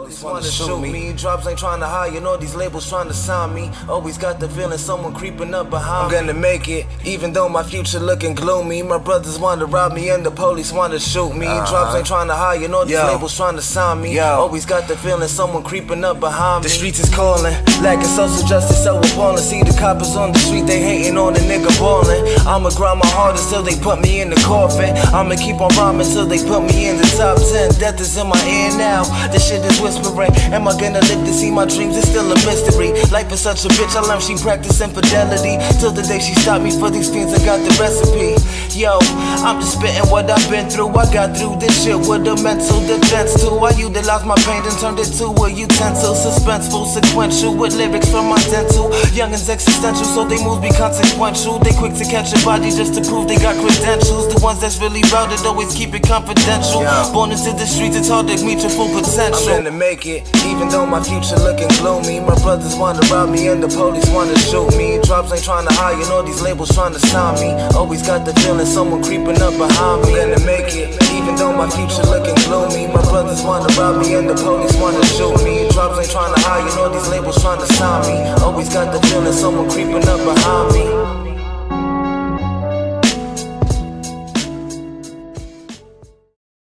Police wanna shoot me. Drops ain't trying to hire, you know these labels trying to sign me. Always got the feeling someone creeping up behind me. I'm gonna make it, even though my future looking gloomy. My brothers wanna rob me and the police wanna shoot me. Drops ain't trying to hire, you know these labels trying to sign me. Always got the feeling someone creeping up behind me. The streets is calling, lacking social justice so appalling. See the coppers on the street, they hating on the nigga ballin'. I'ma grind my hardest till they put me in the coffin. I'ma keep on rhyming till they put me in the top 10. Death is in my ear now, this shit is whispering. Am I gonna live to see my dreams? It's still a mystery. Life is such a bitch, I learned she practiced infidelity. Till the day she stopped me for these fiends, I got the recipe. Yo, I'm just spitting what I've been through. I got through this shit with a mental defense too. I utilized my pain and turned it to a utensil. Suspenseful, sequential, with lyrics from my dental. Youngins existential, so they moves be consequential. They quick to catch a body just to prove they got credentials. The ones that's really routed always keep it confidential. Born into the streets, it's hard to meet your full potential. I'm gonna make it, even though my future looking gloomy. My brothers wanna rob me and the police wanna shoot me. Drops ain't trying to hire, you know these labels trying to sign me. Always got the feeling someone creeping up behind me. I'm gonna make it, even though my future looking gloomy. My brothers wanna rob me and the police wanna shoot me. Drops ain't trying to hire, you know these labels trying to sign me. Always got the feeling someone creeping up behind me.